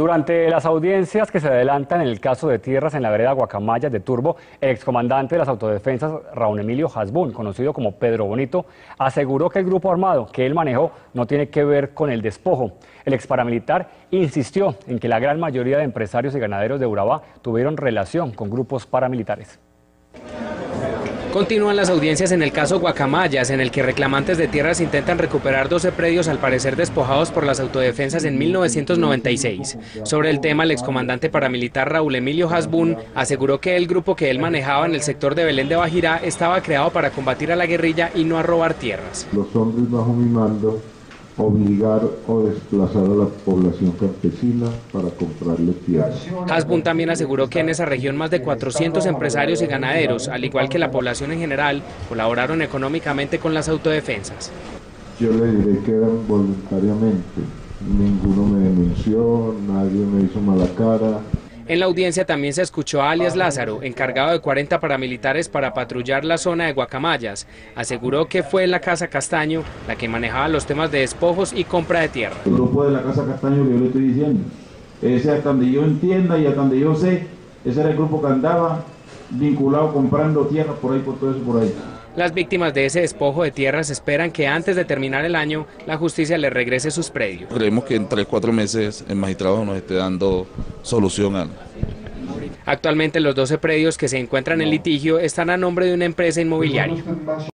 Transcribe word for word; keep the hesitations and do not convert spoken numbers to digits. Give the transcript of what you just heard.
Durante las audiencias que se adelantan en el caso de tierras en la vereda Guacamayas de Turbo, el excomandante de las autodefensas, Raúl Emilio Hasbún, conocido como Pedro Bonito, aseguró que el grupo armado que él manejó no tiene que ver con el despojo. El exparamilitar insistió en que la gran mayoría de empresarios y ganaderos de Urabá tuvieron relación con grupos paramilitares. Continúan las audiencias en el caso Guacamayas, en el que reclamantes de tierras intentan recuperar doce predios al parecer despojados por las autodefensas en mil novecientos noventa y seis. Sobre el tema, el excomandante paramilitar Raúl Emilio Hasbún aseguró que el grupo que él manejaba en el sector de Belén de Bajirá estaba creado para combatir a la guerrilla y no a robar tierras. Los hombres bajo mi mando obligar o desplazar a la población campesina para comprarle tierras. Hasbún también aseguró que en esa región más de cuatrocientos empresarios y ganaderos, al igual que la población en general, colaboraron económicamente con las autodefensas. Yo le diré que eran voluntariamente, ninguno me denunció, nadie me hizo mala cara. En la audiencia también se escuchó a alias Lázaro, encargado de cuarenta paramilitares para patrullar la zona de Guacamayas. Aseguró que fue la Casa Castaño la que manejaba los temas de despojos y compra de tierra. El grupo de la Casa Castaño que yo le estoy diciendo, ese hasta donde yo entienda y hasta donde yo sé, ese era el grupo que andaba vinculado comprando tierra por ahí, por todo eso por ahí. Las víctimas de ese despojo de tierras esperan que antes de terminar el año la justicia les regrese sus predios. Creemos que en tres, cuatro meses el magistrado nos esté dando solución a... Actualmente los doce predios que se encuentran en litigio están a nombre de una empresa inmobiliaria.